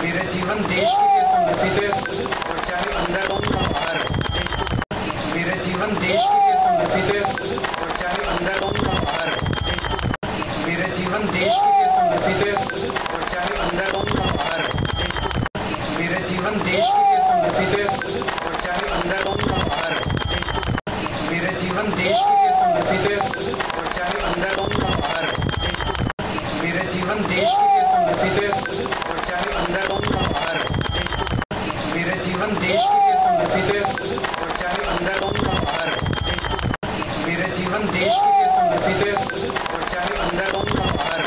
मेरा जीवन देश के लिए समर्पित है, और चाहे अंदर हो या बाहर। मेरा जीवन देश के लिए समर्पित है, और चाहे अंदर हो या बाहर। मेरा जीवन देश के लिए समर्पित है, और चाहे अंदर हो या बाहर। मेरा जीवन देश के लिए समर्पित है, और चाहे अंदर हो या बाहर। मेरा जीवन देश के लिए समर्पित है, और चाहे अंदर हो या बाहर। मेरा जीवन देश के लिए समर्पित है, और चाहे अंदर हो या बाहर। मेरा जीवन देश के लिए समर्पित है, और चाहे अंदर हो या बाहर। मेरा जीवन देश के लिए समर्पित है, और चाहे अंदर हो या बाहर।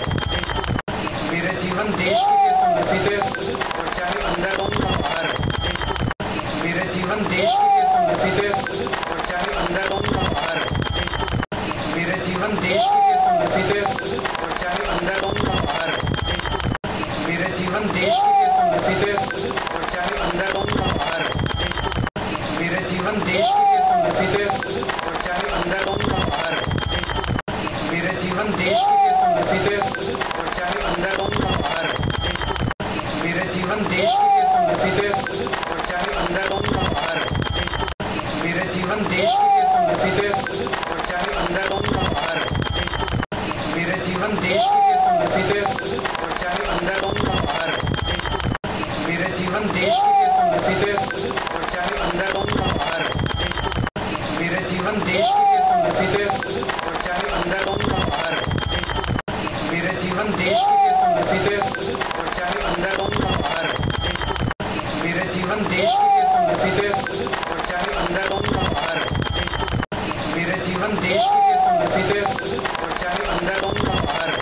मेरा जीवन देश के लिए समर्पित है, और चाहे अंदर हो या बाहर। मेरा जीवन देश के लिए समर्पित है, और चाहे अंदर हो या बाहर। मेरा जीवन देश के लिए समर्पित है, और चाहे अंदर हो या बाहर। मेरा जीवन देश के लिए समर्पित है, और चाहे अंदर हो या बाहर। मेरा जीवन देश के लिए समर्पित है, और चाहे अंदर हो या बाहर। मेरा जीवन देश के लिए समर्पित है, और चाहे अंदर हो या बाहर। मेरा जीवन देश के लिए समर्पित है, और चाहे अंदर हो या बाहर। मेरा जीवन देश के लिए समर्पित है, और चाहे अंदर हो या बाहर। मेरा जीवन देश के लिए समर्पित है, और चाहे अंदर हो या बाहर। मेरा जीवन देश के लिए समर्पित है, और चाहे अंदर हो या बाहर। मेरा जीवन देश के लिए समर्पित है, और चाहे अंदर हो या बाहर। मेरा जीवन देश के लिए समर्पित है, और चाहे अंदर हो या बाहर। मेरा जीवन देश के लिए समर्पित है, और चाहे अंदर हो या बाहर। मेरा जीवन देश के लिए समर्पित है, और चाहे अंदर हो या बाहर।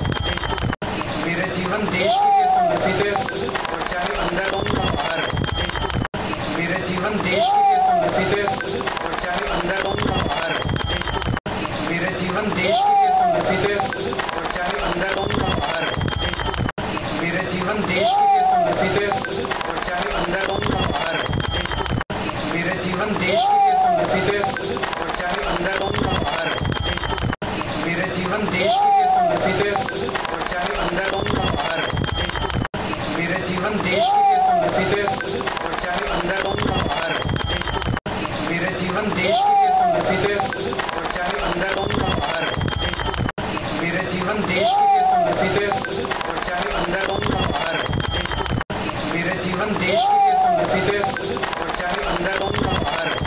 मेरा जीवन देश के लिए समर्पित है, और चाहे अंदर हो या बाहर। मेरा जीवन देश के लिए समर्पित है, और चाहे अंदर हो या बाहर। मेरा जीवन देश के लिए समर्पित है, और चाहे अंदर हो या बाहर। मेरा जीवन देश के लिए समर्पित है, और चाहे अंदर हो या बाहर। मेरा जीवन देश के लिए समर्पित है, और चाहे अंदर हो या बाहर। मेरा जीवन देश के लिए समर्पित है, और चाहे अंदर हो या बाहर। मेरा जीवन देश के लिए समर्पित है, और चाहे अंदर हो या बाहर। मेरा जीवन देश के लिए समर्पित है, और चाहे अंदर हो या बाहर। मेरा जीवन देश के लिए समर्पित है, और चाहे अंदर हो या बाहर। मेरा जीवन देश के लिए समर्पित है, और चाहे अंदर हो या बाहर।